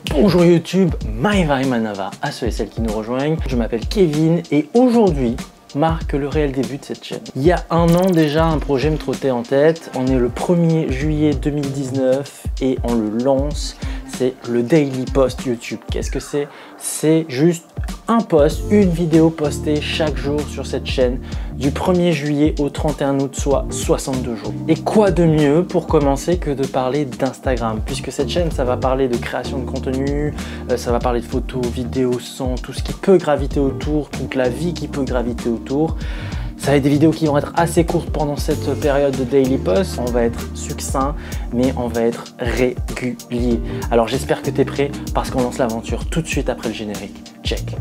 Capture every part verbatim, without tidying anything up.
Bonjour YouTube, Maeva et Manava à ceux et celles qui nous rejoignent. Je m'appelle Kevin et aujourd'hui marque le réel début de cette chaîne. Il y a un an déjà, un projet me trottait en tête. On est le premier juillet deux mille dix-neuf et on le lance. C'est le Daily Post YouTube. Qu'est-ce que c'est? C'est juste un post, une vidéo postée chaque jour sur cette chaîne du premier juillet au trente et un août, soit soixante-deux jours. Et quoi de mieux pour commencer que de parler d'Instagram, puisque cette chaîne, ça va parler de création de contenu, euh, ça va parler de photos, vidéos, sons, tout ce qui peut graviter autour, toute la vie qui peut graviter autour. Ça va être des vidéos qui vont être assez courtes pendant cette période de Daily Post. On va être succinct, mais on va être régulier. Alors j'espère que tu es prêt parce qu'on lance l'aventure tout de suite après le générique. Check.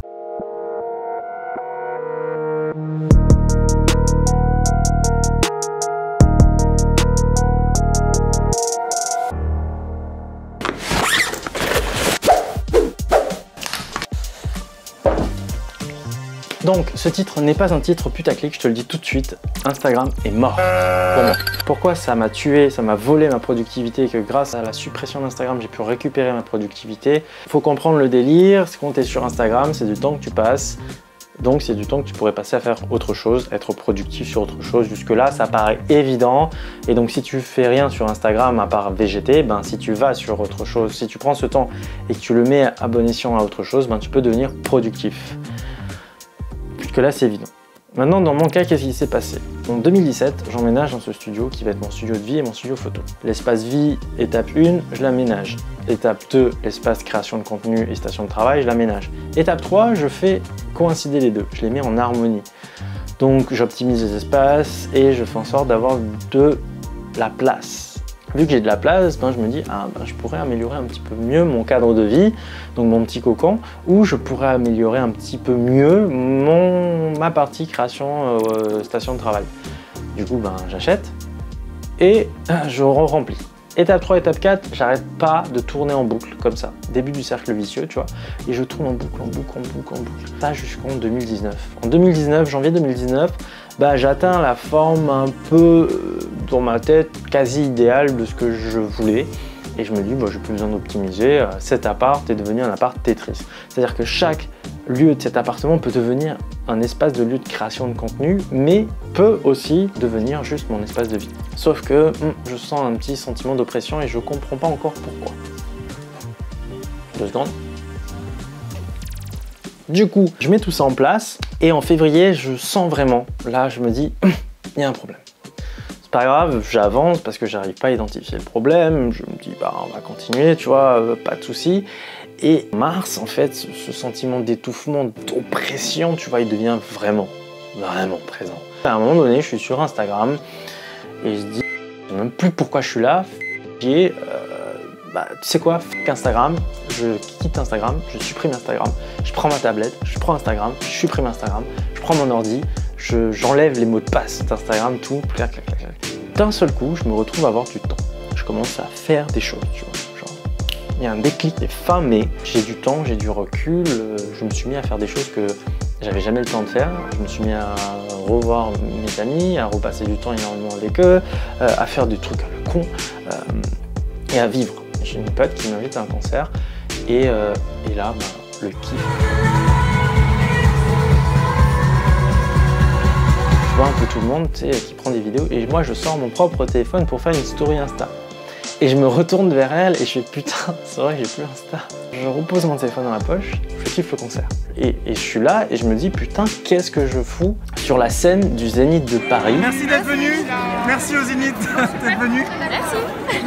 Donc, ce titre n'est pas un titre putaclic, je te le dis tout de suite, Instagram est mort pour moi. Pourquoi ça m'a tué, ça m'a volé ma productivité et que grâce à la suppression d'Instagram, j'ai pu récupérer ma productivité. Il faut comprendre le délire, quand tu es sur Instagram, c'est du temps que tu passes, donc c'est du temps que tu pourrais passer à faire autre chose, être productif sur autre chose. Jusque-là, ça paraît évident. Et donc, si tu fais rien sur Instagram à part végéter, ben, si tu vas sur autre chose, si tu prends ce temps et que tu le mets à bon escient à autre chose, ben, tu peux devenir productif. Que là c'est évident. Maintenant dans mon cas, qu'est-ce qui s'est passé? En deux mille dix-sept, j'emménage dans ce studio qui va être mon studio de vie et mon studio photo. L'espace vie, étape un, je l'aménage. Étape deux, l'espace création de contenu et station de travail, je l'aménage. Étape trois, je fais coïncider les deux, je les mets en harmonie. Donc j'optimise les espaces et je fais en sorte d'avoir de la place. Vu que j'ai de la place, ben, je me dis ah, ben, je pourrais améliorer un petit peu mieux mon cadre de vie, donc mon petit cocon, ou je pourrais améliorer un petit peu mieux mon, ma partie création euh, station de travail. Du coup, ben, j'achète et je remplis. Étape trois, étape quatre, j'arrête pas de tourner en boucle comme ça. Début du cercle vicieux, tu vois. Et je tourne en boucle, en boucle, en boucle, en boucle. Ça jusqu'en deux mille dix-neuf. En deux mille dix-neuf, janvier deux mille dix-neuf, bah, j'atteins la forme un peu euh, dans ma tête quasi idéale de ce que je voulais. Et je me dis, bah, j'ai plus besoin d'optimiser. Cet appart est devenu un appart Tetris. C'est-à-dire que chaque lieu de cet appartement peut devenir un espace de lieu de création de contenu, mais peut aussi devenir juste mon espace de vie. Sauf que hum, je sens un petit sentiment d'oppression et je comprends pas encore pourquoi. Deux secondes. Du coup, je mets tout ça en place et en février, je sens vraiment, là je me dis, il y a un problème. C'est pas grave, j'avance parce que j'arrive pas à identifier le problème, je me dis, bah on va continuer, tu vois, euh, pas de souci. Et mars, en fait, ce, ce sentiment d'étouffement, d'oppression, tu vois, il devient vraiment, vraiment présent. À un moment donné, je suis sur Instagram et je dis, je sais même plus pourquoi je suis là, et euh, bah, tu sais quoi, f*** Instagram, je quitte Instagram, je supprime Instagram, je prends ma tablette, je prends Instagram, je supprime Instagram, je prends mon ordi, j'enlève je, les mots de passe d'Instagram, tout, clac, clac, clac, clac. D'un seul coup, je me retrouve à avoir du temps. Je commence à faire des choses, tu vois. Il y a un déclic, et fin mai, j'ai du temps, j'ai du recul, je me suis mis à faire des choses que j'avais jamais le temps de faire. Je me suis mis à revoir mes amis, à repasser du temps énormément avec eux, à faire des trucs à la con et à vivre. J'ai une pote qui m'invite à un concert et, euh, et là, bah, le kiff. Je vois un peu tout le monde tu sais, qui prend des vidéos et moi je sors mon propre téléphone pour faire une story Insta. Et je me retourne vers elle et je fais putain, c'est vrai que j'ai plus Insta. Je repose mon téléphone dans la poche, je kiffe le concert. Et, et je suis là et je me dis putain, qu'est-ce que je fous sur la scène du Zénith de Paris. Merci d'être venu, merci au Zénith d'être venu. Merci.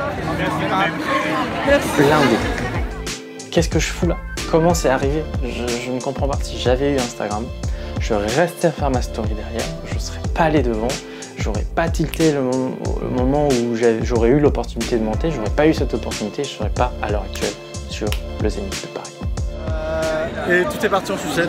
Merci. Blindé. Qu'est-ce que je fous là? Comment c'est arrivé? je, je ne comprends pas. Si j'avais eu Instagram, je restais à faire ma story derrière, je ne serais pas allé devant. J'aurais pas tilté le moment, le moment où j'aurais eu l'opportunité de monter, j'aurais pas eu cette opportunité, je serais pas à l'heure actuelle sur le Zénith de Paris. Euh, et tout est parti en sucette.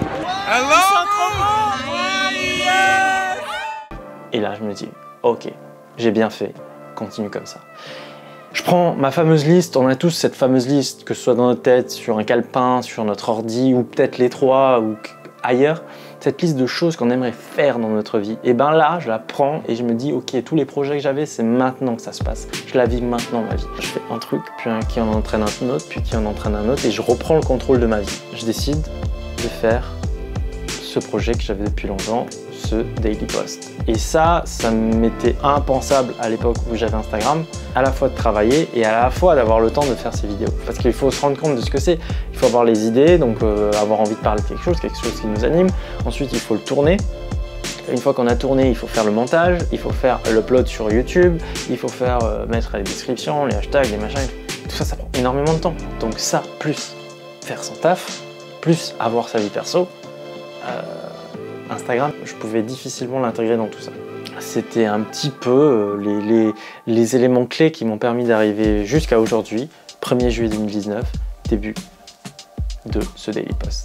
Et là je me dis, ok, j'ai bien fait, continue comme ça. Je prends ma fameuse liste, on a tous cette fameuse liste, que ce soit dans notre tête, sur un calepin, sur notre ordi, ou peut-être les trois, ou ailleurs. cette liste de choses qu'on aimerait faire dans notre vie. Et ben là, je la prends et je me dis, ok, tous les projets que j'avais, c'est maintenant que ça se passe. Je la vis maintenant, ma vie. Je fais un truc, puis un qui en entraîne un autre, puis qui en entraîne un autre, et je reprends le contrôle de ma vie. Je décide de faire ce projet que j'avais depuis longtemps, ce daily post. Et ça, ça m'était impensable à l'époque où j'avais Instagram, à la fois de travailler et à la fois d'avoir le temps de faire ces vidéos. Parce qu'il faut se rendre compte de ce que c'est. Il faut avoir les idées, donc euh, avoir envie de parler de quelque chose, quelque chose qui nous anime. Ensuite, il faut le tourner. Une fois qu'on a tourné, il faut faire le montage, il faut faire l'upload sur YouTube, il faut faire euh, mettre les descriptions, les hashtags, les machins. Tout ça, ça prend énormément de temps. Donc ça, plus faire son taf, plus avoir sa vie perso, euh, Instagram, je pouvais difficilement l'intégrer dans tout ça. C'était un petit peu les, les, les éléments clés qui m'ont permis d'arriver jusqu'à aujourd'hui, premier juillet deux mille dix-neuf, début de ce daily post.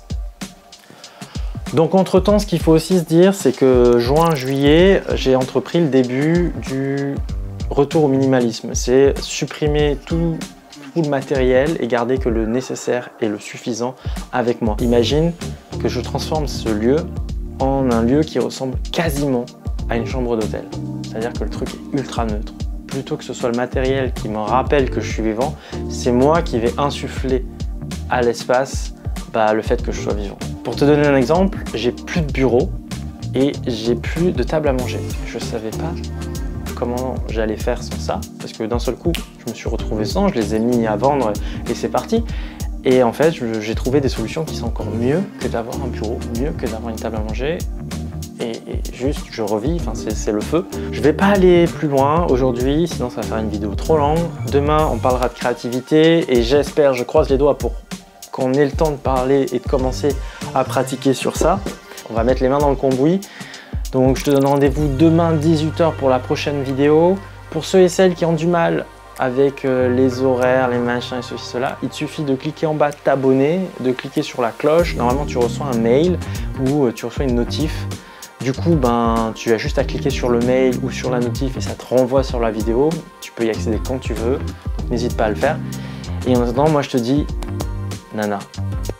Donc entre temps, ce qu'il faut aussi se dire, c'est que juin, juillet, j'ai entrepris le début du retour au minimalisme. C'est supprimer tout, tout le matériel et garder que le nécessaire et le suffisant avec moi. Imagine que je transforme ce lieu en un lieu qui ressemble quasiment à une chambre d'hôtel. C'est-à-dire que le truc est ultra neutre. Plutôt que ce soit le matériel qui me rappelle que je suis vivant, c'est moi qui vais insuffler à l'espace bah, le fait que je sois vivant. Pour te donner un exemple, j'ai plus de bureau et j'ai plus de table à manger. Je savais pas comment j'allais faire sans ça, parce que d'un seul coup, je me suis retrouvé sans, je les ai mis à vendre et c'est parti. Et en fait, j'ai trouvé des solutions qui sont encore mieux que d'avoir un bureau, mieux que d'avoir une table à manger. Et, et juste, je revis, enfin, c'est le feu. Je vais pas aller plus loin aujourd'hui, sinon ça va faire une vidéo trop longue. Demain, on parlera de créativité et j'espère, je croise les doigts pour qu'on ait le temps de parler et de commencer à pratiquer sur ça. On va mettre les mains dans le cambouis. Donc, je te donne rendez-vous demain dix-huit heures pour la prochaine vidéo. Pour ceux et celles qui ont du mal avec les horaires, les machins et ceci, cela, il te suffit de cliquer en bas, t'abonner, de cliquer sur la cloche. Normalement, tu reçois un mail ou tu reçois une notif. Du coup, ben, tu as juste à cliquer sur le mail ou sur la notif et ça te renvoie sur la vidéo. Tu peux y accéder quand tu veux, n'hésite pas à le faire. Et en attendant, moi je te dis, nana,